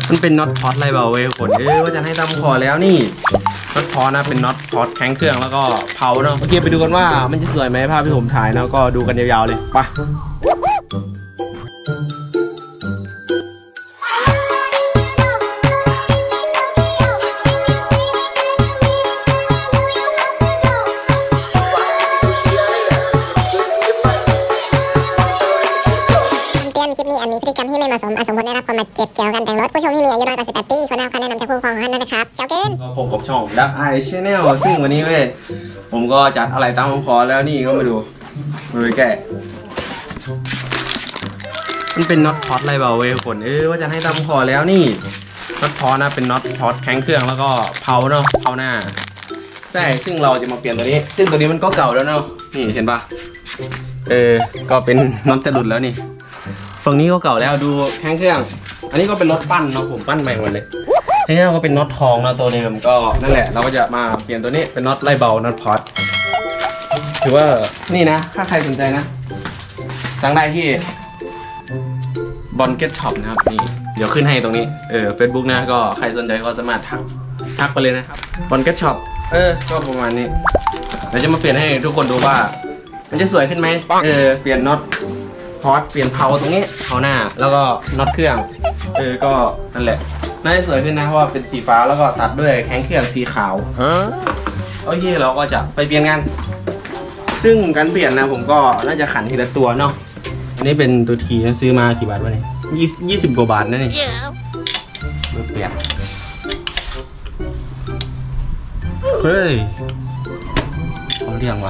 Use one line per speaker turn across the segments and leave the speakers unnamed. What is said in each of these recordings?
มันเป็นน็อตพอตอะไรเบาเว้ยผลว่าจะให้ตามคอแล้วนี่น็อตพอตนะเป็นน็อตพอตแข็งเครื่องแล้วก็เผาเนาะโอเคไปดูกันว่ามันจะสวยไหมภาพที่ผมถ่ายนะก็ดูกันยาวๆเลยไป
มีพฤติกรรมที่ไม่เหมาะสมอาจส่งผลได้รับความบาดเจ็บเกี่ยวกับการแต่งรถผู้ชมที่มีอายุน้อยกว่า18 ปีควรได้รับคำแนะนำจากผู้ปกครองของท่านด้วยนะครับเจ้าเกิน
ผมกับช่องดักไอชแนลซึ่งวันนี้เว้ยผมก็จัดอะไรตามคอแล้วนี่ก็มาดูไปแกะมันเป็นน็อตพอตอะไรเบาเว้ยผลว่าจะให้ตามคอแล้วนี่น็อตพอตนะเป็นน็อตพอตแข็งเครื่องแล้วก็เผาเนาะเผาหน้าใช่ซึ่งเราจะมาเปลี่ยนตัวนี้ซึ่งตัวนี้มันก็เก่าแล้วเนาะนี่เห็นปะก็เป็นน็อตจะหลุดแล้วนี่ฝั่งนี้ก็เก่าแล้วดูแข็งเครื่องอันนี้ก็เป็นรถปั้นเนาะผมปั้นใหม่หมดเลยทีนี้ก็เป็นน็อตทองนะตัวเดิมก็นั่นแหละเราก็จะมาเปลี่ยนตัวนี้เป็นน็อตไล่เบาน็อตพอตถือว่านี่นะถ้าใครสนใจนะสั่งได้ที่บอลเก็ตช็อปนะครับนี่เดี๋ยวขึ้นให้ตรงนี้Facebook นะก็ใครสนใจก็สามารถทักไปเลยนะครับบอลเก็ตช็อปก็ประมาณนี้เราจะมาเปลี่ยนให้ทุกคนดูว่ามันจะสวยขึ้นไหมเปลี่ยนน็อตพอตเปลี่ยนเผาตรงนี้เผาหน้าแล้วก็น็อตเครื่องก็นั่นแหละน่าจะสวยขึ้นนะเพราะว่าเป็นสีฟ้าแล้วก็ตัดด้วยแข้งเครื่องสีขาวโอเคเราก็จะไปเปลี่ยนกันซึ่งการเปลี่ยนนะผมก็น่าจะขันทีละตัวเนาะอันนี้เป็นตัวทีนะซื้อมากี่บาทวะเนี่ย20 กว่าบาทนั่นเองเปลี่ยนเฮ้ยเขาเรียกว่า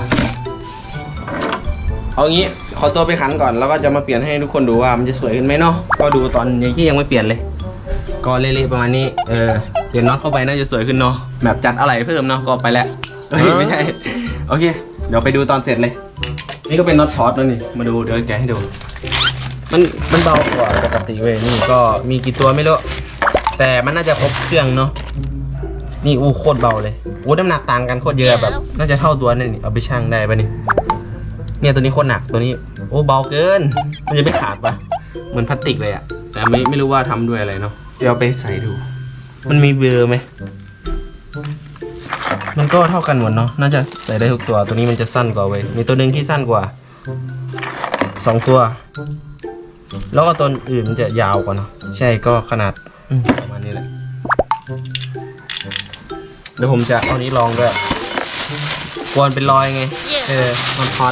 เอางี้ขอตัวไปขันก่อนแล้วก็จะมาเปลี่ยนให้ทุกคนดูว่ามันจะสวยขึ้นไหมเนาะก็ดูตอนที่ยังไม่เปลี่ยนเลยก็เละๆประมาณนี้เปลี่ยนน็อตเข้าไปน่าจะสวยขึ้นเนาะแบบจัดอะไรเพิ่มเนาะก็ไปแล้วไม่ใช่โอเคเดี๋ยวไปดูตอนเสร็จเลยนี่ก็เป็นน็อตพอตแล้วนี่มาดูเดี๋ยวแกะให้ดูมันเบากว่าปกติเว้ยนี่ก็มีกี่ตัวไม่รู้แต่มันน่าจะครบเครื่องเนาะนี่โคตรเบาเลยน้ำหนักต่างกันโคตรเยอะแบบน่าจะเท่าตัวนี่เอาไปชั่งได้ปะนี่เนี่ยตัวนี้โคตรหนักตัวนี้เบาเกินมันจะไม่ขาดปะเหมือนพลาสติกเลยอะแต่ไม่รู้ว่าทำด้วยอะไรเนาะเดี๋ยวไปใส่ดูมันมีเบอร์ไหมมันก็เท่ากันหมดเนาะน่าจะใส่ได้ทุกตัวตัวนี้มันจะสั้นกว่าเว้ยมีตัวหนึ่งที่สั้นกว่า2 ตัวแล้วก็ตัวอื่นมันจะยาวกว่าเนาะใช่ก็ขนาดประมาณนี้แหละเดี๋ยวผมจะเอานี้ลองด้วยกวนเป็นรอยไงมันฮอต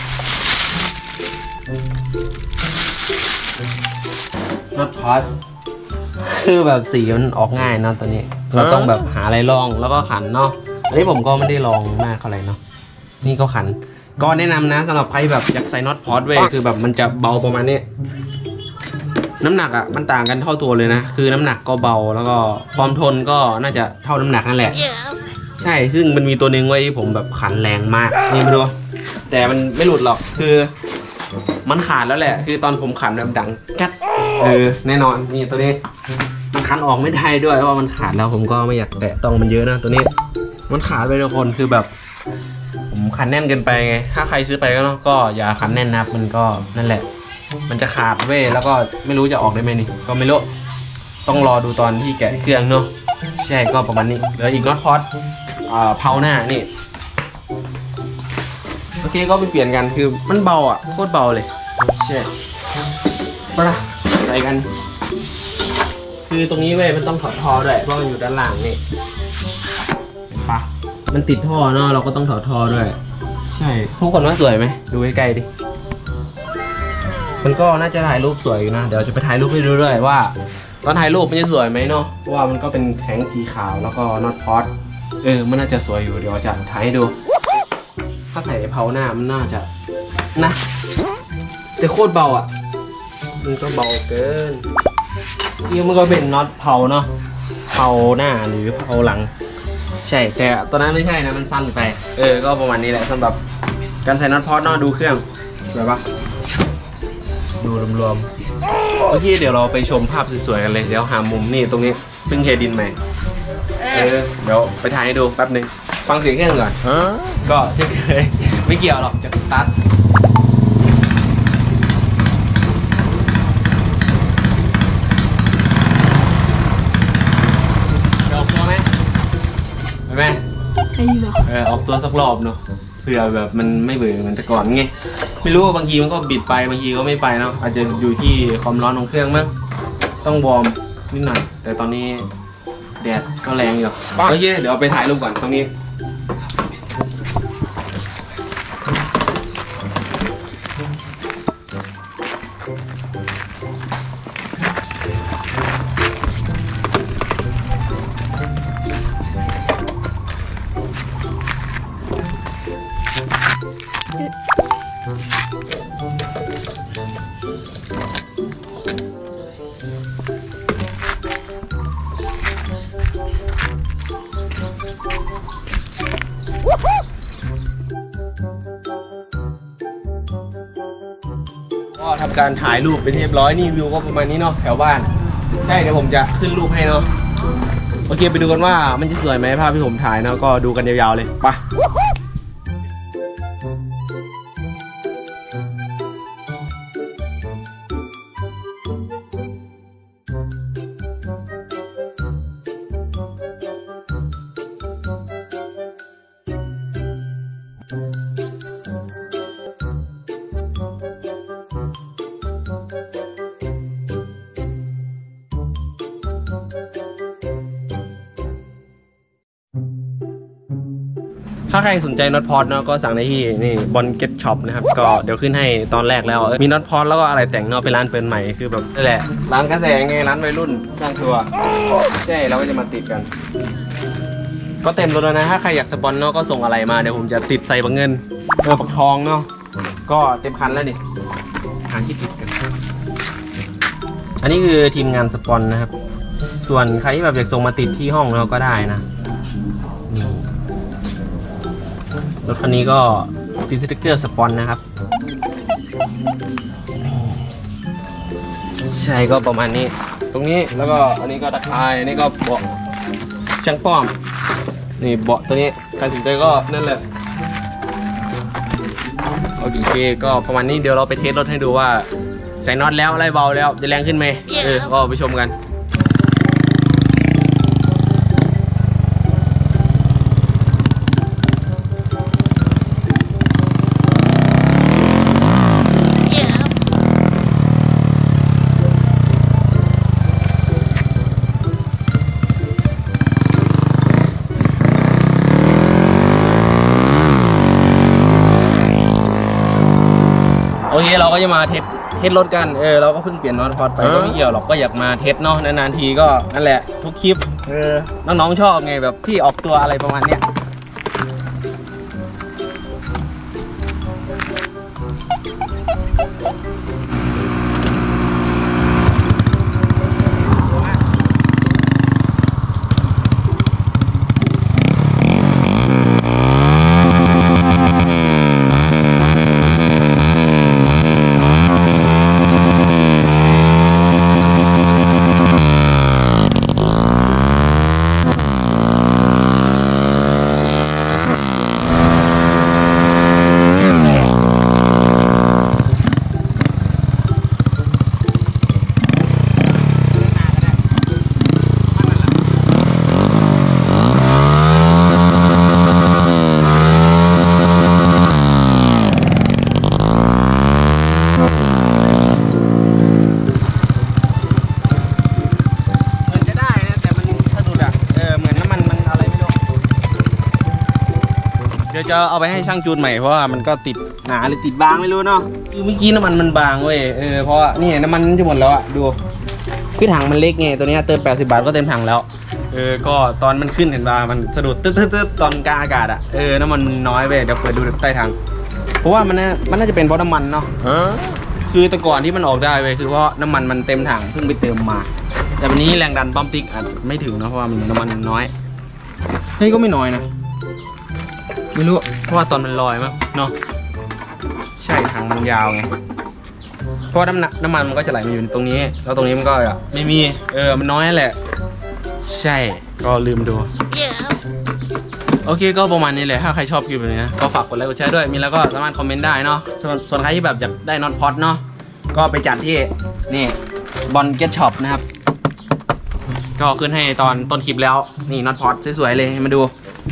น็อตพอตคือแบบสีมันออกง่ายเนาะตัวนี้เราต้องแบบหาอะไรลองแล้วก็ขันเนาะอันนี้ผมก็ไม่ได้ลองมากอะไรเนาะนี่ก็ขันก็แนะนำนะสำหรับใครแบบอยากใส่น็อตพอตเว้ยคือแบบมันจะเบาประมาณนี้น้ำหนักอ่ะมันต่างกันเท่าตัวเลยนะคือน้ำหนักก็เบาแล้วก็ความทนก็น่าจะเท่าน้ำหนักนั่นแหละใช่ซึ่งมันมีตัวนึงไว้ที่ผมแบบขันแรงมากนี่มาดูแต่มันไม่หลุดหรอกคือมันขาดแล้วแหละคือตอนผมขันแบบดังแก๊สแน่นอนนี่ตัวนี้มันขันออกไม่ได้ด้วยเพราะมันขาดแล้วผมก็ไม่อยากแตะต้องมันเยอะนะตัวนี้มันขาดไปทุกคนคือแบบผมขันแน่นเกินไปไงถ้าใครซื้อไปก็อย่าขันแน่นนะมันก็นั่นแหละมันจะขาดเว้ยแล้วก็ไม่รู้จะออกได้ไหมนี่ก็ไม่รู้ต้องรอดูตอนที่แกะเครื่องเนาะใช่ก็ประมาณนี้เหลืออีกน็อตพอตเผาหน้านี่โอเคก็ไปเปลี่ยนกันคือมันเบาอ่ะโคตรเบาเลยใช่มาใส่กันคือตรงนี้เว้ยมันต้องถอดท่อด้วยเพราะมันอยู่ด้านล่างนี่ปะมันติดท่อเนาะเราก็ต้องถอดท่อด้วยใช่ทุกคนว่าสวยไหมดูใกล้ๆดิมันก็น่าจะถ่ายรูปสวยอยู่นะเดี๋ยวจะไปถ่ายรูปให้ดูด้วยว่าตอนถ่ายรูปมันจะสวยไหมเนาะเพราะว่ามันก็เป็นแข็งสีขาวแล้วก็น็อตพอตมันน่าจะสวยอยู่เดี๋ยวจะถ่ายให้ดูถ้าใส่เผาหน้ามันน่าจะนะจะโคตรเบาอ่ะมันก็เบาเกินนี่มันก็เป็นน็อตเผาเนาะเผาหน้าหรือเผาหลังใช่แต่ตอนนั้นไม่ใช่นะมันสั้นไปก็ประมาณนี้แหละสำหรับการใส่น็อตพอตเนาะดูเครื่องแบบว่าดูรวมๆโอเคเดี๋ยวเราไปชมภาพสวยๆกันเลยเดี๋ยวหามุมนี่ตรงนี้เพิ่งเทดินใหม่เดี๋ยวไปถ่ายให้ดูแป๊บนึงฟังเสียงเครื่องก่อนก็เช่นเคยไม่เกี่ยวหรอกจะสตาร์ทออกตัวสักรอบเนาะเผื่อแบบมันไม่เบื่อเหมือนแต่ก่อนไงไม่รู้ว่าบางทีมันก็บิดไปบางทีก็ไม่ไปเนาะอาจจะอยู่ที่ความร้อนของเครื่องมั้งต้องวอร์มนิดหน่อยแต่ตอนนี้แดดก็แรงอยู่โอเคเดี๋ยวไปถ่ายรูปก่อนตรงนี้ก็ทำการถ่ายรูปไปเรียบร้อยนี่วิวก็ประมาณนี้เนาะแถวบ้านใช่เดี๋ยวผมจะขึ้นรูปให้เนาะโอเคไปดูกันว่ามันจะสวยไหมภาพที่ผมถ่ายเนาะก็ดูกันยาวๆเลยไปถ้าใครสนใจน็อตพอตเนาะก็สั่งได้ที่นี่บอลเก็ตช็อปนะครับก็เดี๋ยวขึ้นให้ตอนแรกแล้วมีน็อตพอตแล้วก็อะไรแต่งเนาะเป็นร้านเปิดใหม่คือแบบนั่นแหละร้านกระแสไงร้านวัยรุ่นสร้างตัวใช่เราก็จะมาติดกันก็เต็มรถแล้วนะถ้าใครอยากสปอนเนาะก็ส่งอะไรมาเดี๋ยวผมจะติดใส่บังเงินปักทองเนาะก็เต็มคันแล้วนี่หาที่ติดกันอันนี้คือทีมงานสปอนนะครับส่วนใครที่แบบอยากส่งมาติดที่ห้องเราก็ได้นะรถคันนี้ก็ติดสติ๊กเกอร์สปอนนะครับใช่ก็ประมาณนี้ตรงนี้แล้วก็อันนี้ก็ตะไคร้อันนี้ก็เบาะช่างป้อมนี่เบาะตัวนี้ใครสนใจก็นั่นแหละโอเคก็ประมาณนี้เดี๋ยวเราไปเทสรถให้ดูว่าใส่น็อตแล้วอะไรเบาแล้วจะแรงขึ้นไหมก็ไปชมกันโอเคเราก็จะมาเทสรถกันเราก็เพิ่งเปลี่ยนน็อตพอตไปก็ไม่เกี่ยวหรอกก็อยากมาเทสเนาะนานๆทีก็นั่นแหละทุกคลิปน้องๆชอบไงแบบที่ออกตัวอะไรประมาณเนี้ยเดี๋ยวจะเอาไปให้ช่างจูนใหม่เพราะว่ามันก็ติดหนาหรือติดบางไม่รู้เนาะคือเมื่อกี้น้ำมันบางเว้ยเพราะว่านี่น้ำมันจะหมดแล้วอะดูคือถังมันเล็กไงตัวนี้เติม80 บาทก็เต็มถังแล้วก็ตอนมันขึ้นเห็นป่ะมันสะดุดตึ๊ดตอนกลางอากาศอะน้ำมันน้อยเว้ยเดี๋ยวเปิดดูใต้ถังเพราะว่ามันน่าจะเป็นเพราะน้ำมันเนาะคือแต่ก่อนที่มันออกได้เว้ยคือเพราะน้ำมันเต็มถังเพิ่งไปเติมมาแต่วันนี้แรงดันปั๊มติ๊กอาจไม่ถึงนะเพราะว่าน้ำมันน้อยเฮ้ยก็ไม่น้อยนะไม่รู้เพราะว่าตอนมันลอยมั้งเนาะใช่ถังมันยาวไงเพราะน้ำมันมันก็จะไหลมาอยู่ตรงนี้แล้วตรงนี้มันก็ไม่มีมันน้อยแหละใช่ก็ลืมดู โอเคก็ประมาณนี้เลยถ้าใครชอบคลิปแบบนี้นะก็ฝากกดไลค์กดแชร์ด้วยมีแล้วก็สามารถคอมเมนต์ได้เนาะส่วนใครที่แบบอยากได้น็อตพอตเนาะก็ไปจัดที่นี่บอลเก็ตช็อปนะครับก็ขึ้นให้ตอนต้นคลิปแล้วนี่น็อตพอตสวยๆเลยมาดู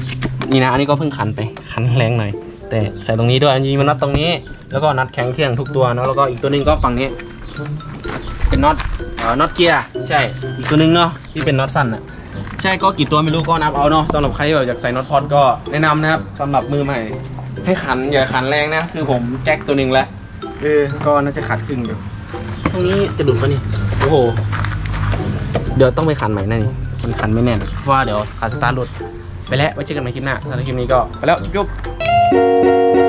นี่นะอันนี้ก็เพิ่งขันไปขันแรงหน่อยแต่ใส่ตรงนี้ด้วยจริงๆมันน็อตตรงนี้แล้วก็น็อตแข็งเครื่องทุกตัวเนาะแล้วก็อีกตัวนึงก็ฝั่งนี้เป็นน็อตเกียร์ใช่อีกตัวนึงเนาะที่เป็นน็อตสั้นอ่ะใช่ก็กี่ตัวไม่รู้ก็นับเอาเนาะสำหรับใครที่แบบอยากใส่น็อตพอตก็แนะนำนะครับสำหรับมือใหม่ให้ขันอย่าขันแรงนะคือผมแจ็คตัวนึงแล้วก็น่าจะขาดครึ่งอยู่ตรงนี้จะหลุดปะนี่โอ้โหเดี๋ยวต้องไปขันใหม่แน่นี่มันขันไม่แน่นเพราะว่าเดี๋ยวขาดสตาร์ทหลุดไปแล้วไว้เจอกันใหม่คลิปหน้าสำหรับคลิปนี้ก็ไปแล้วจุ๊บ